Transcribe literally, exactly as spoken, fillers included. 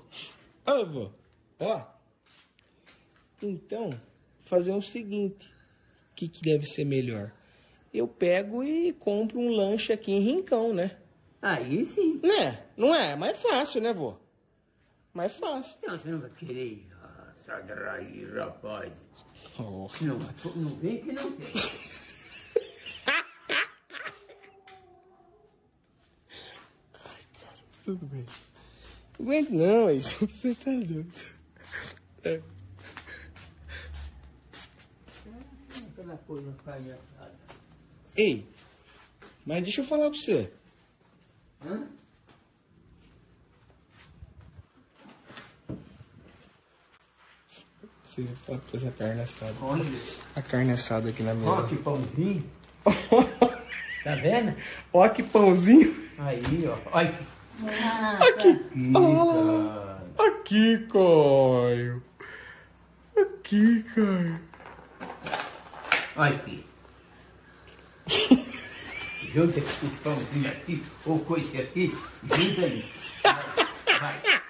Ô, vô. Ó. Então, fazer o seguinte. O que, que deve ser melhor? Eu pego e compro um lanche aqui em Rincão, né? Aí sim. Né? Não é? Mais fácil, né, vô? Mais fácil. Não, você não vai querer. Ah, sai daí, rapaz. Oh. Não, não vem que não tem. Tudo bem. Não aguento não, é isso. Você tá doido. É. Aquela coisa palhaçada. Ei, mas deixa eu falar pra você. Hã? Você pode pôr a carne assada. Olha. A carne assada aqui na mesa. Ó, que pãozinho. Tá vendo? Ó que pãozinho. Aí, ó. Olha. Ah, Aqui. tá Olha lá, lá, lá. Aqui, Caio. Aqui, Caio. Olha aqui. Junta esse pãozinho aqui, ou coisa aqui, junta ali. Vai. Vai.